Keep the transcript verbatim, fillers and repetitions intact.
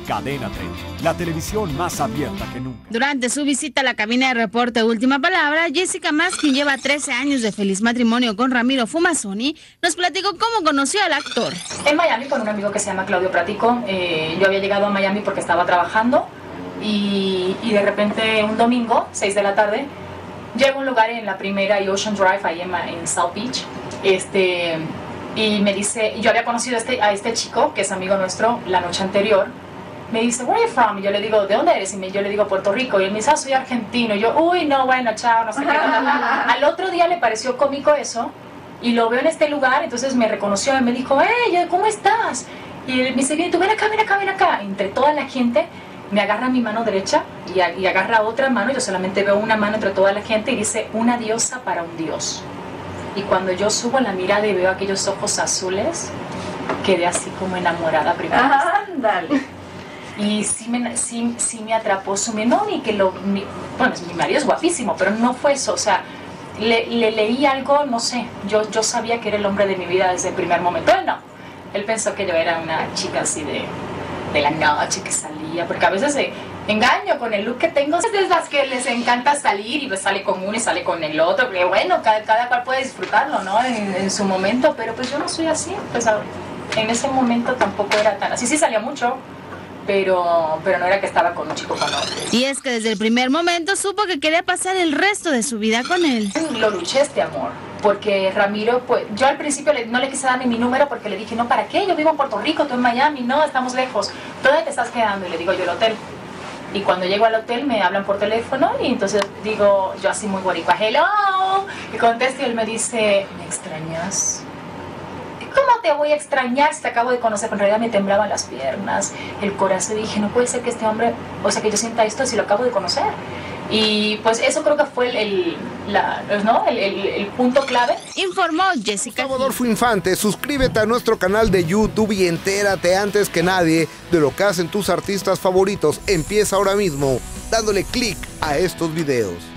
Cadena treinta, la televisión más abierta que nunca. Durante su visita a la cabina de reporte Última Palabra, Jessica Mas, quien lleva trece años de feliz matrimonio con Ramiro Fumasoni, nos platicó cómo conoció al actor. En Miami con un amigo que se llama Claudio Pratico. Eh, yo había llegado a Miami porque estaba trabajando y, y de repente un domingo, seis de la tarde, llego a un lugar en la Primera y Ocean Drive, ahí en, en South Beach, este, y me dice, yo había conocido a este, a este chico, que es amigo nuestro, la noche anterior. Me dice, where are you from? Y yo le digo, ¿de dónde eres? Y me, yo le digo, Puerto Rico. Y él me dice, ah, soy argentino. Y yo, uy, no, bueno, chao, no sé qué. Al otro día le pareció cómico eso, y lo veo en este lugar, entonces me reconoció y me dijo, hey, ¿cómo estás? Y él me dice, bien, tú ven acá, ven acá, ven acá. Entre toda la gente, me agarra mi mano derecha y, a, y agarra otra mano. Yo solamente veo una mano entre toda la gente y dice, una diosa para un dios. Y cuando yo subo la mirada y veo aquellos ojos azules, quedé así como enamorada primero. Ándale. Y sí me, sí, sí me atrapó su no, ni que lo, mi, bueno, mi marido es guapísimo, pero no fue eso, o sea, le, le leí algo, no sé, yo, yo sabía que era el hombre de mi vida desde el primer momento. Él no, él pensó que yo era una chica así de, de la noche que salía, porque a veces eh, engaño con el look que tengo, es de las que les encanta salir y pues sale con uno y sale con el otro, porque bueno, cada, cada cual puede disfrutarlo, ¿no? En, en su momento, pero pues yo no soy así, pues en ese momento tampoco era tan así, sí salía mucho. Pero, pero no era que estaba con un chico con otro. Y es que desde el primer momento supo que quería pasar el resto de su vida con él. Lo luché este amor, porque Ramiro, pues yo al principio le, no le quise dar ni mi número porque le dije, no, ¿para qué? Yo vivo en Puerto Rico, tú en Miami, no, estamos lejos. ¿Dónde te estás quedando? Y le digo yo, el hotel. Y cuando llego al hotel me hablan por teléfono y entonces digo, yo así muy boricua, hello. Y contesto y él me dice, ¿me extrañas? ¿Cómo te voy a extrañar si te acabo de conocer? En realidad me temblaban las piernas, el corazón, y dije, no puede ser que este hombre, o sea, que yo sienta esto si lo acabo de conocer. Y pues eso creo que fue el, el, la, ¿no? el, el, el punto clave. Informó Jessica. Adolfo Infante, suscríbete a nuestro canal de YouTube y entérate antes que nadie de lo que hacen tus artistas favoritos. Empieza ahora mismo dándole clic a estos videos.